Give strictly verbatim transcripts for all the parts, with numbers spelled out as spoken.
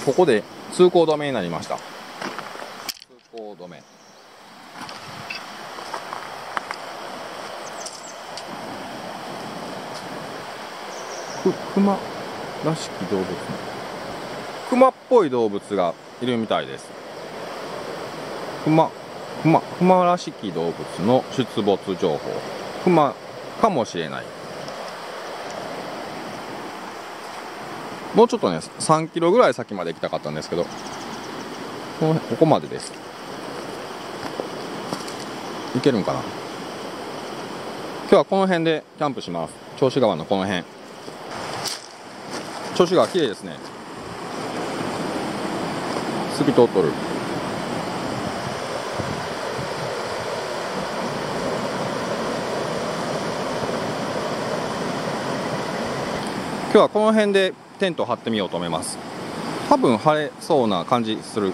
ここで通行止めになりました。通行止め。く熊らしき動物、熊っぽい動物がいるみたいです。熊熊熊らしき動物の出没情報。熊かもしれない。もうちょっとねさんキロぐらい先まで行きたかったんですけど、このここまでです。行けるんかな。今日はこの辺でキャンプします。銚子川のこの辺。銚子川綺麗ですね。透き通っとる。今日はこの辺でテント張ってみようと思います。多分晴れそうな感じする。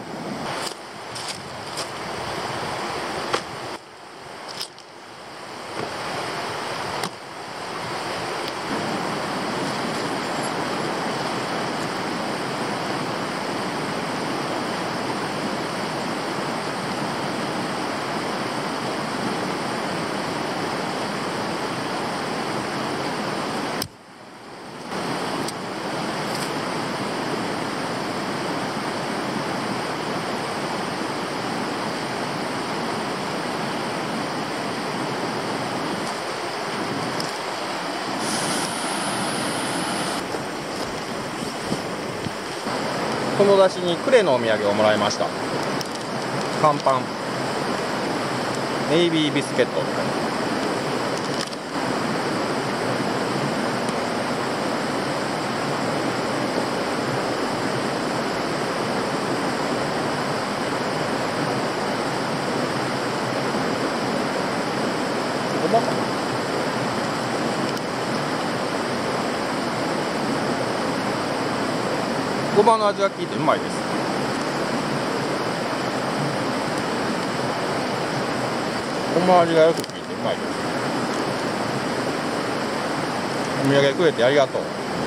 友達にクレのお土産をもらいました。乾パンネイビービスケット。ごまかな。ごまの味が効いてうまいです。ごま味がよく効いてうまいです。お土産くれてありがとう。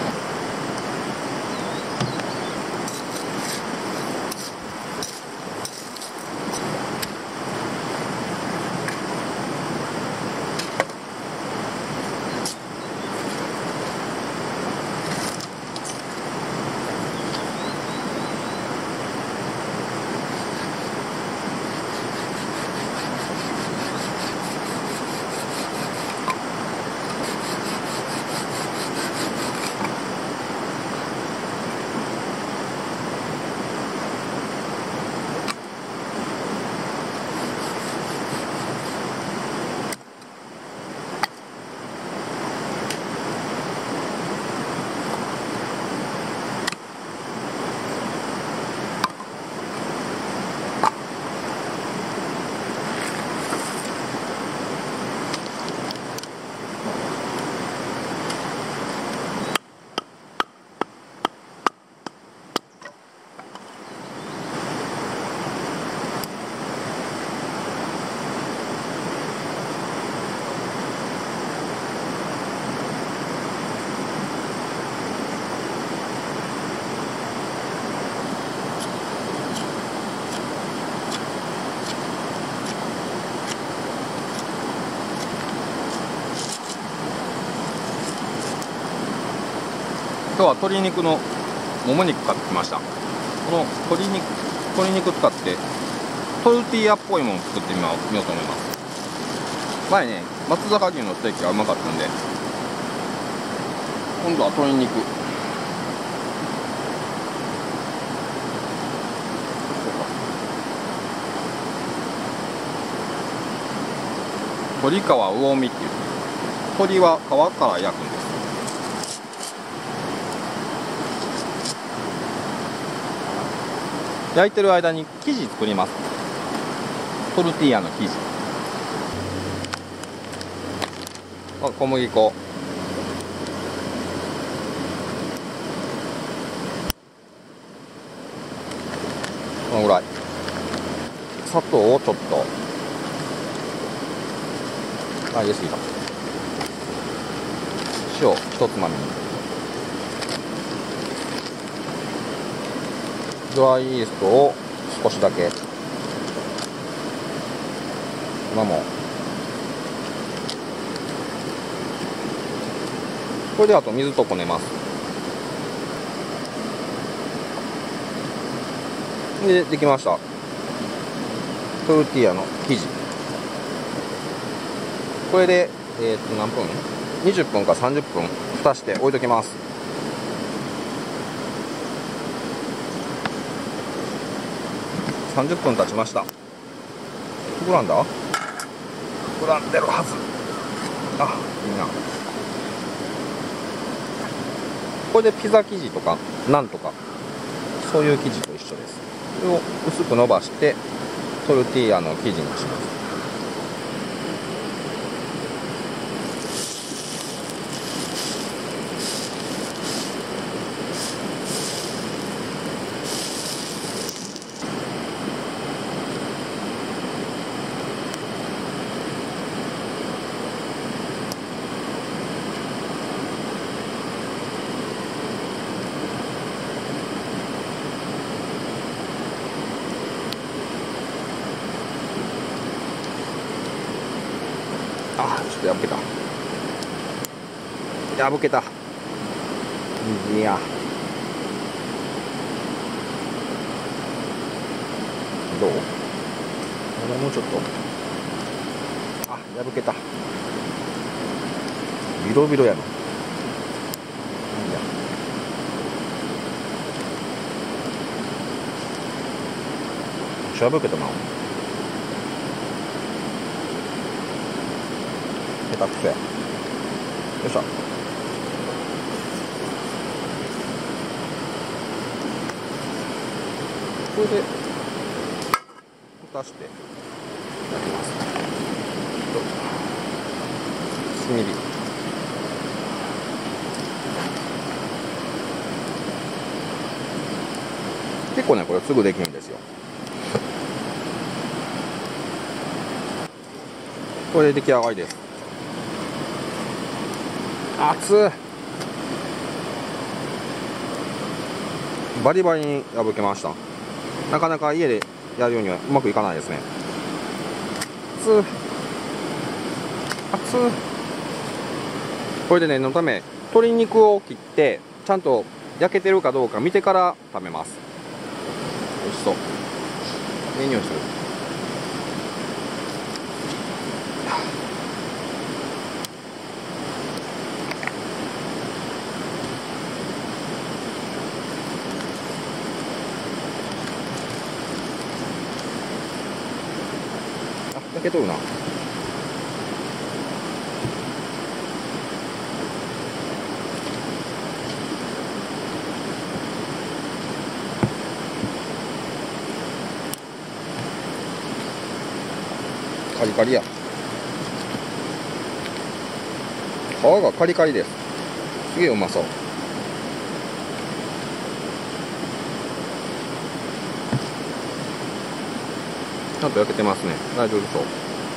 今日は鶏肉のもも肉買ってきました。この鶏肉鶏肉使ってトルティーヤっぽいものを作ってみようと思います。前ね松阪牛のステーキがうまかったんで、今度は鶏肉。鶏皮魚身っていう、鶏は皮から焼くんです。焼いてる間に生地作ります。トルティーヤの生地。あ、小麦粉。このぐらい。砂糖をちょっと。あ、入れすぎた。塩一つまみ。 ドライイーストを少しだけ。今もこれであと水とこねます。でできました。トルティーヤの生地。これでえっと何分？にじゅっぷんかさんじゅっぷん蓋して置いときます。さんじゅっぷん経ちました。膨らんだ？膨らんでるはず。あ、いいな。これでピザ生地とかなんとかそういう生地と一緒です。これを薄く伸ばしてトルティーヤの生地にします。あ、ちょっと破けた。破けた。いや。どう？もうちょっと。あ、破けた。ビロビロやな。いや。めっちゃ破けたな。下手くそや。よいしょ。これで蓋して焼きます。炭火。結構ねこれすぐできるんですよ。これで出来上がりです。熱い。バリバリに破けました。なかなか家でやるようにはうまくいかないですね。熱い。熱い。これで念のため鶏肉を切ってちゃんと焼けてるかどうか見てから食べます。美味しそう。いい匂いする。焼けとるな。カリカリや。皮がカリカリです。すげえうまそう。ちゃんと焼けてますね。大丈夫そう。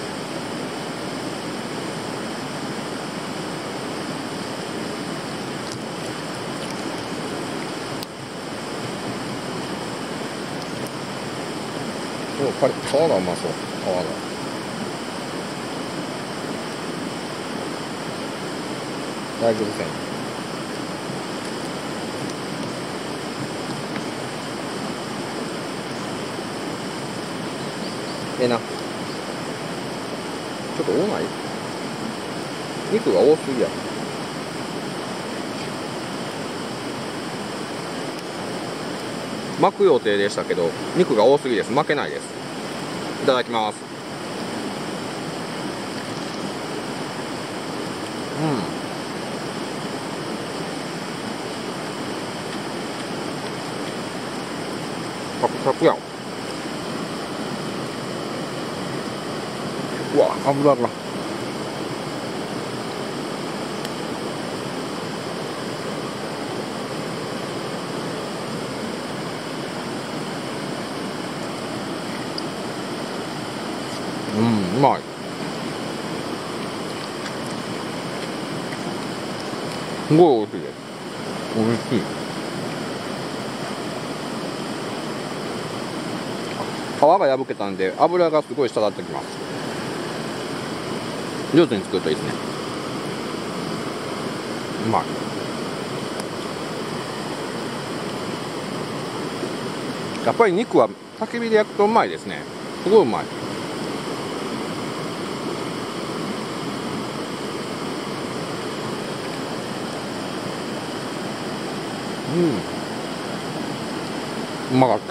お、皮がうまそう。皮が。大丈夫せん。ええな。ちょっと多ない？肉が多すぎや。巻く予定でしたけど肉が多すぎです。巻けないです。いただきます。うん、サクサクやん。うわ、油が。うん、うまい。すごい美味しいです。美味しい。 皮が破けたんで油がすごい滴ってきます。上手に作るといいですね。うまい。やっぱり肉は焚き火で焼くとうまいですね。すごいうまい。うん、うまかった。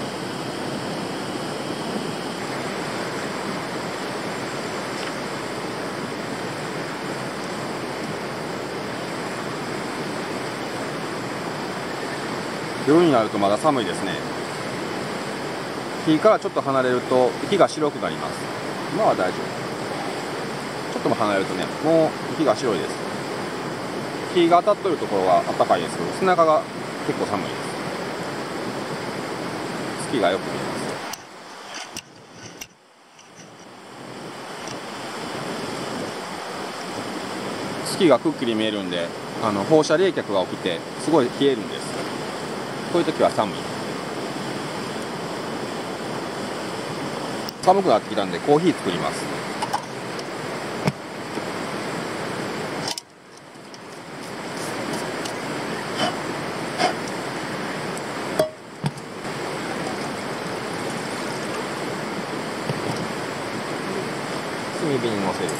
夜になるとまだ寒いですね。火からちょっと離れると息が白くなります。今は大丈夫。ちょっとも離れるとね、もう息が白いです。火が当たっとるところは暖かいですけど、背中が結構寒いです。月がよく見えます。月がくっきり見えるんで、あの放射冷却が起きてすごい冷えるんです。こういう時は寒い。寒くなってきたんでコーヒー作ります。炭火にのせる。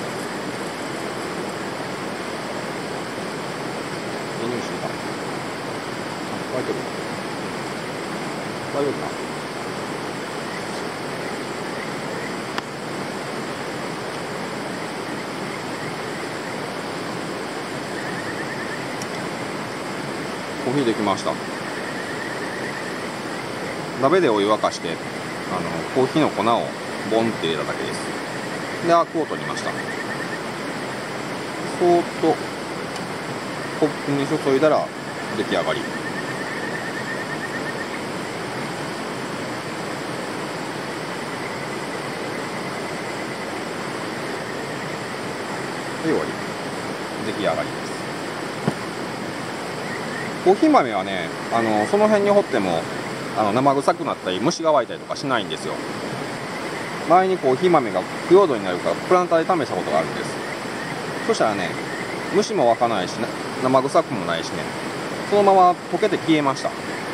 輸入してた。沸いてる。大丈夫か。コーヒーできました。鍋でお湯沸かしてあのコーヒーの粉をボンって入れただけです。でアクを取りました。そーっとコップに注いだら出来上がり。で終わり。出来上がりです。コーヒー豆はね、あのその辺に掘ってもあの生臭くなったり虫が湧いたりとかしないんですよ。前にコーヒー豆が腐葉土になるからプランターで試したことがあるんです。そしたらね、虫も湧かないし、ね、生臭くもないしね、そのまま溶けて消えました。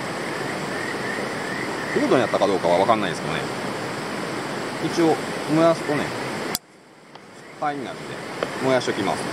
腐葉土になったかどうかは分かんないですけどね、一応燃やすとね灰になるんで燃やしておきます。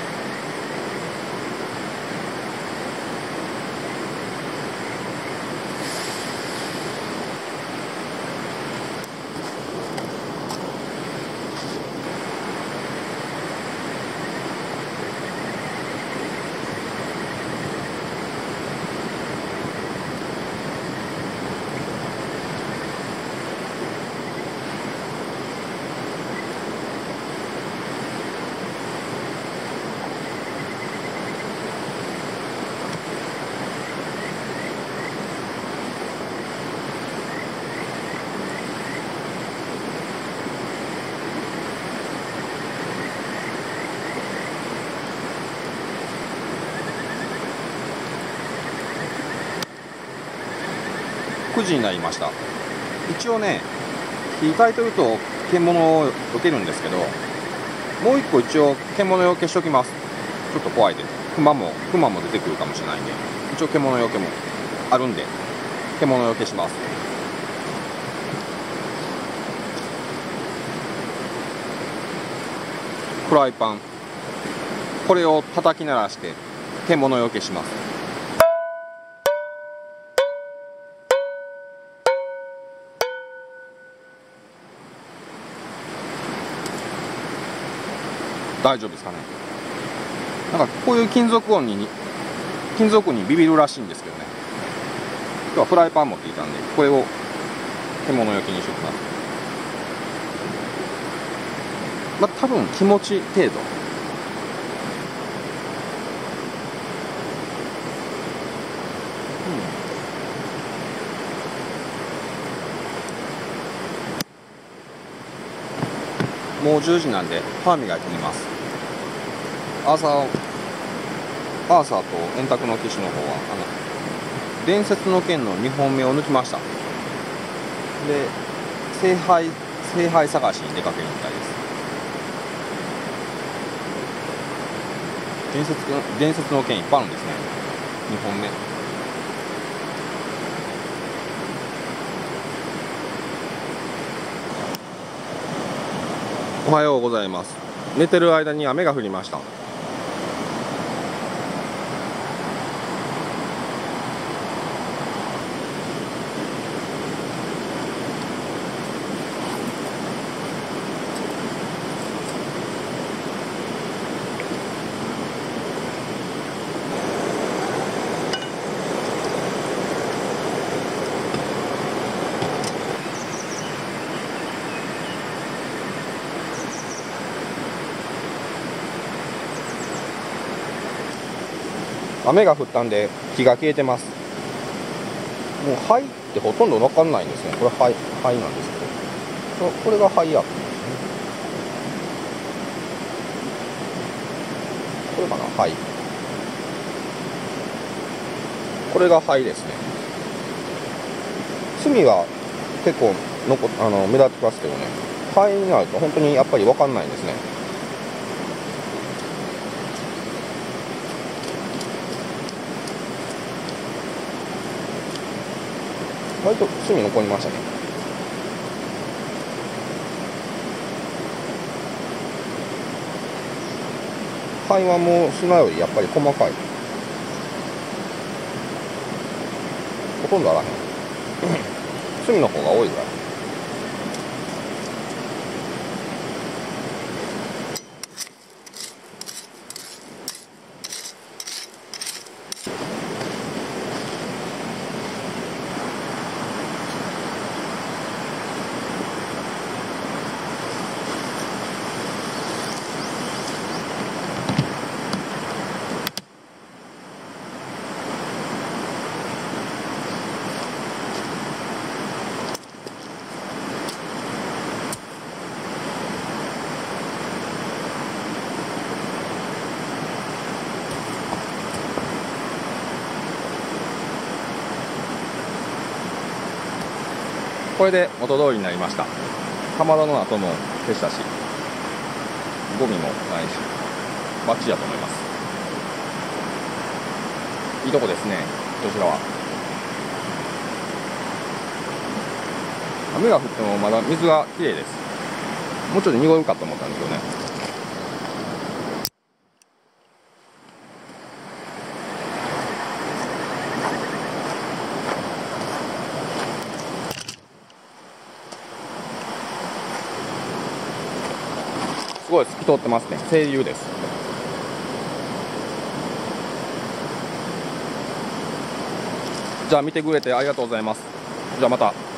くじになりました。一応ね、火焚いてると獣を避けるんですけど、もう一個一応獣よけしときます。ちょっと怖いで、熊も熊も出てくるかもしれないんで、一応獣よけもあるんで獣よけします。フライパン、これを叩き鳴らして獣よけします。大丈夫ですかね。なんかこういう金属音に金属にビビるらしいんですけどね。今日はフライパン持っていたんで、これを獣よけにしておきます。まあ多分気持ち程度。うん、もうじゅうじなんで歯磨いてみます。アーサーアーサーと円卓の機種の方はあの伝説の剣のにほんめを抜きました。で聖杯聖杯探しに出かけるみたいです。伝説の伝説の剣いっぱいあるんですね、日本ね。おはようございます。寝てる間に雨が降りました。雨が降ったんで火が消えてます。もう灰ってほとんど分かんないんですね。これ灰灰なんですけど、これが灰やったんですね。これかな、灰。これが灰ですね。炭は結構残あの目立ってますけどね、灰になると本当にやっぱり分かんないんですね。割と炭残りましたね。灰はもう砂よりやっぱり細かい。ほとんどあらへん。炭の方が多いぐらい。これで元通りになりました。かまどの後も消したし、ゴミもないし、バッチリだと思います。いいとこですね、こちらは。雨が降ってもまだ水がきれいです。もうちょっと濁るかと思ったんですけどね。すごい透き通ってますね。清流です。じゃあ見てくれてありがとうございます。じゃあまた。